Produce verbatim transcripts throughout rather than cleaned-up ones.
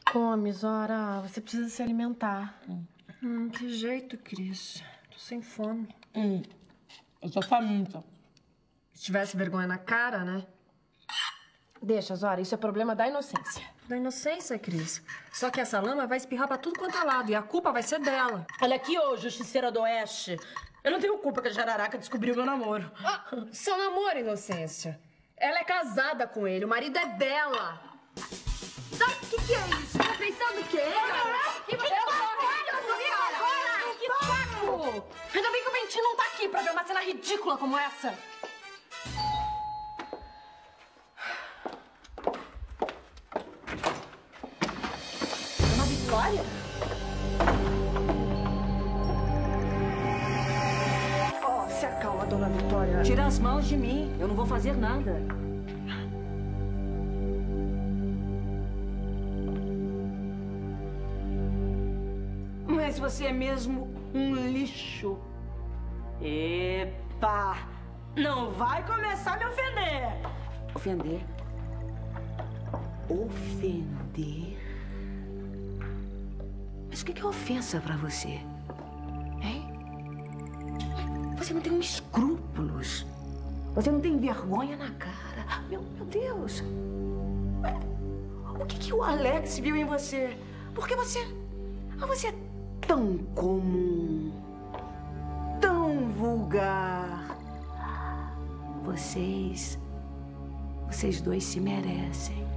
Come, Zora. Você precisa se alimentar. Hum, hum que jeito, Cris. Tô sem fome. Hum, eu tô faminta. Se tivesse vergonha na cara, né? Deixa, Zora. Isso é problema da inocência. Da inocência, Cris. Só que essa lama vai espirrar pra tudo quanto é lado e a culpa vai ser dela. Olha aqui, ô justiceira do Oeste. Eu não tenho culpa que a Jararaca descobriu meu namoro. Ah, seu namoro, Inocência. Ela é casada com ele, o marido é dela. O que, que é isso? Tá pensando o quê? Que você Que saco! Ainda bem que o Bentinho não tá aqui pra ver uma cena ridícula como essa. Dona Vitória? Oh, se acalma, Dona Vitória. Tira as mãos de mim. Eu não vou fazer nada. Mas você é mesmo um lixo. Epa! Não vai começar a me ofender. Ofender? Ofender? Mas o que é ofensa pra você? Hein? Você não tem escrúpulos. Você não tem vergonha na cara. Meu, meu Deus. O que, que o Alex viu em você? Porque você... Você é tão comum, tão vulgar. Vocês... Vocês dois se merecem.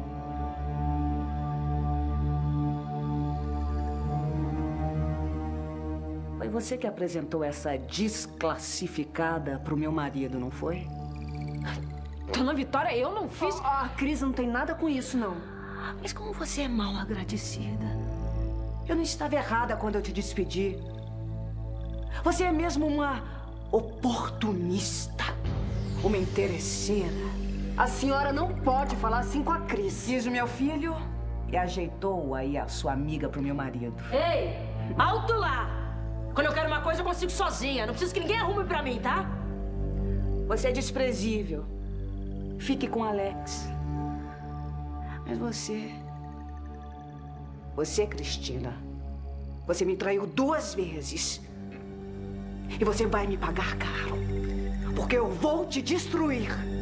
Foi você que apresentou essa desclassificada pro meu marido, não foi? Dona Vitória, eu não fiz... Oh, a Cris não tem nada com isso, não. Mas como você é mal agradecida. Eu não estava errada quando eu te despedi. Você é mesmo uma oportunista, uma interesseira. A senhora não pode falar assim com a Cris. Quis o meu filho e ajeitou aí a sua amiga pro meu marido. Ei, alto lá! Quando eu quero uma coisa, eu consigo sozinha. Não preciso que ninguém arrume pra mim, tá? Você é desprezível. Fique com Alex. Mas você... Você, Cristina, você me traiu duas vezes. E você vai me pagar caro. Porque eu vou te destruir.